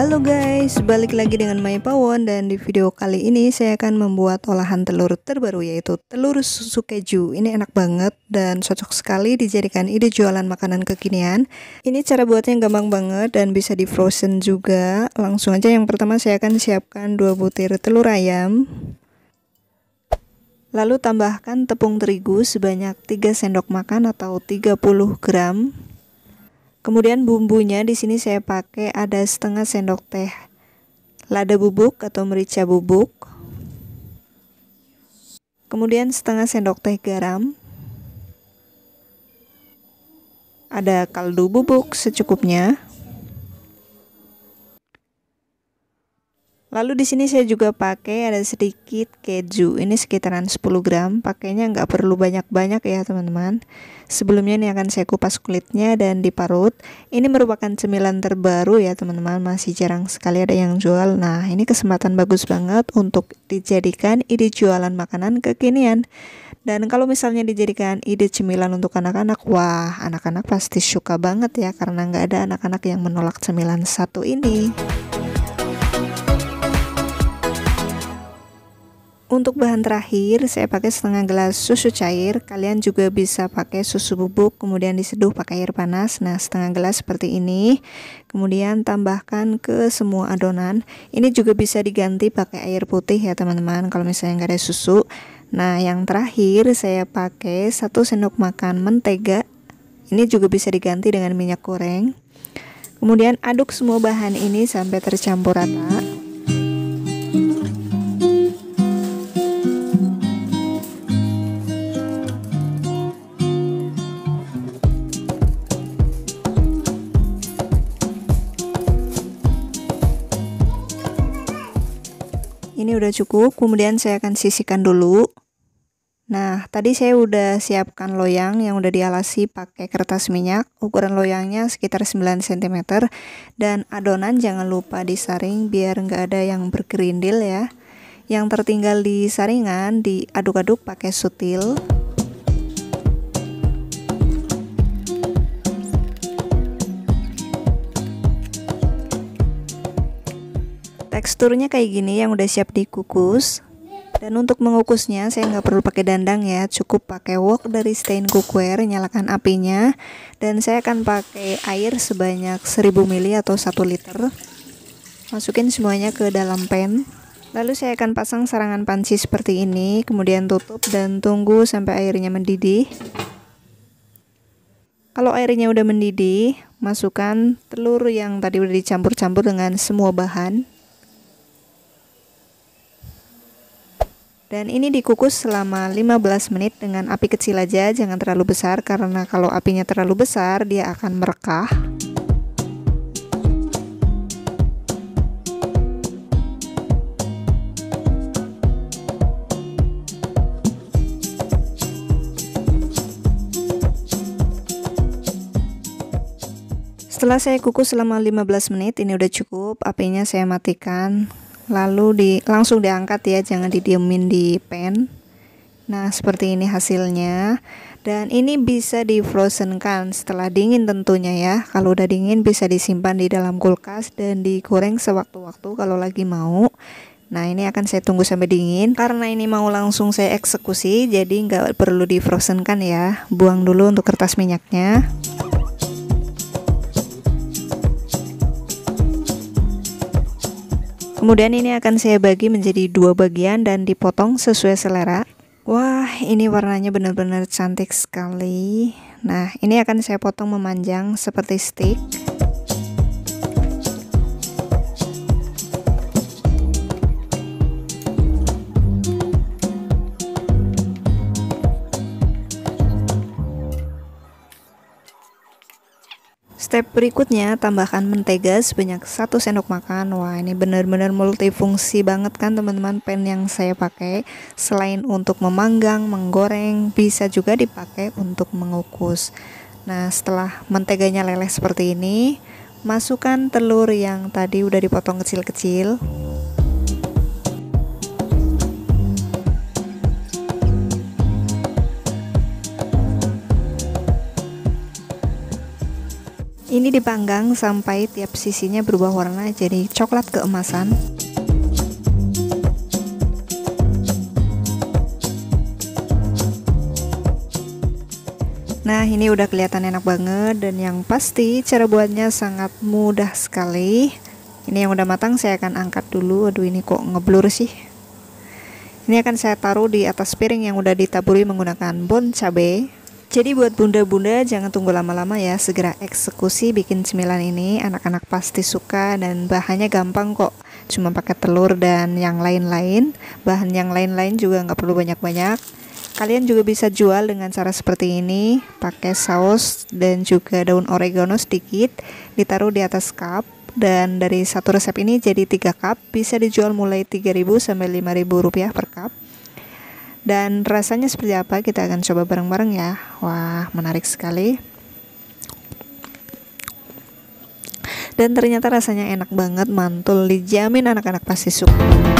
Halo guys, balik lagi dengan Mai Pawon, dan di video kali ini saya akan membuat olahan telur terbaru, yaitu telur susu keju. Ini enak banget dan cocok sekali dijadikan ide jualan makanan kekinian. Ini cara buatnya gampang banget dan bisa di frozen juga. Langsung aja, yang pertama saya akan siapkan 2 butir telur ayam. Lalu tambahkan tepung terigu sebanyak 3 sendok makan atau 30 gram. Kemudian bumbunya di sini saya pakai ada setengah sendok teh lada bubuk atau merica bubuk. Kemudian setengah sendok teh garam. Ada kaldu bubuk secukupnya. Lalu di sini saya juga pakai ada sedikit keju. Ini sekitaran 10 gram. Pakainya nggak perlu banyak-banyak ya teman-teman. Sebelumnya ini akan saya kupas kulitnya dan diparut. Ini merupakan cemilan terbaru ya teman-teman. Masih jarang sekali ada yang jual. Nah, ini kesempatan bagus banget untuk dijadikan ide jualan makanan kekinian. Dan kalau misalnya dijadikan ide cemilan untuk anak-anak, wah, anak-anak pasti suka banget ya, karena nggak ada anak-anak yang menolak cemilan satu ini. Untuk bahan terakhir saya pakai setengah gelas susu cair. Kalian juga bisa pakai susu bubuk kemudian diseduh pakai air panas. Nah, setengah gelas seperti ini. Kemudian tambahkan ke semua adonan. Ini juga bisa diganti pakai air putih ya teman-teman, kalau misalnya nggak ada susu. Nah, yang terakhir saya pakai 1 sendok makan mentega. Ini juga bisa diganti dengan minyak goreng. Kemudian aduk semua bahan ini sampai tercampur rata. Ini udah cukup, kemudian saya akan sisihkan dulu. Nah, tadi saya udah siapkan loyang yang udah dialasi pakai kertas minyak. Ukuran loyangnya sekitar 9 cm. Dan adonan jangan lupa disaring biar nggak ada yang bergerindil ya. Yang tertinggal di saringan diaduk-aduk pakai sutil. Teksturnya kayak gini yang udah siap dikukus. Dan untuk mengukusnya saya nggak perlu pakai dandang ya, cukup pakai wok dari stain cookware. Nyalakan apinya dan saya akan pakai air sebanyak 1000 ml atau 1 liter. Masukin semuanya ke dalam pan. Lalu saya akan pasang sarangan panci seperti ini, kemudian tutup dan tunggu sampai airnya mendidih. Kalau airnya udah mendidih, masukkan telur yang tadi udah dicampur-campur dengan semua bahan. Dan ini dikukus selama 15 menit dengan api kecil aja, jangan terlalu besar, karena kalau apinya terlalu besar dia akan merekah. Setelah saya kukus selama 15 menit, ini udah cukup, apinya saya matikan. Lalu langsung diangkat ya, jangan didiemin di pan. Nah, seperti ini hasilnya. Dan ini bisa di frozenkan setelah dingin tentunya ya. Kalau udah dingin bisa disimpan di dalam kulkas dan digoreng sewaktu-waktu kalau lagi mau. Nah, ini akan saya tunggu sampai dingin. Karena ini mau langsung saya eksekusi, jadi nggak perlu di frozenkan ya. Buang dulu untuk kertas minyaknya. Kemudian ini akan saya bagi menjadi 2 bagian dan dipotong sesuai selera. Wah, ini warnanya benar-benar cantik sekali. Nah, ini akan saya potong memanjang seperti stick. Step berikutnya, tambahkan mentega sebanyak 1 sendok makan. Wah, ini benar-benar multifungsi banget kan teman-teman pan yang saya pakai. Selain untuk memanggang, menggoreng, bisa juga dipakai untuk mengukus. Nah, setelah menteganya leleh seperti ini, masukkan telur yang tadi udah dipotong kecil-kecil. Ini dipanggang sampai tiap sisinya berubah warna jadi coklat keemasan. Nah, ini udah kelihatan enak banget, dan yang pasti cara buatnya sangat mudah sekali. Ini yang udah matang saya akan angkat dulu. Aduh, ini kok ngeblur sih. Ini akan saya taruh di atas piring yang udah ditaburi menggunakan bon cabai. Jadi buat bunda-bunda jangan tunggu lama-lama ya, segera eksekusi bikin cemilan ini. Anak-anak pasti suka dan bahannya gampang kok. Cuma pakai telur dan yang lain-lain. Bahan yang lain-lain juga nggak perlu banyak-banyak. Kalian juga bisa jual dengan cara seperti ini, pakai saus dan juga daun oregano sedikit, ditaruh di atas cup. Dan dari satu resep ini jadi 3 cup, bisa dijual mulai 3.000 sampai 5.000 rupiah per cup. Dan rasanya seperti apa kita akan coba bareng-bareng ya. Wah, menarik sekali. Dan ternyata rasanya enak banget, mantul, dijamin anak-anak pasti suka.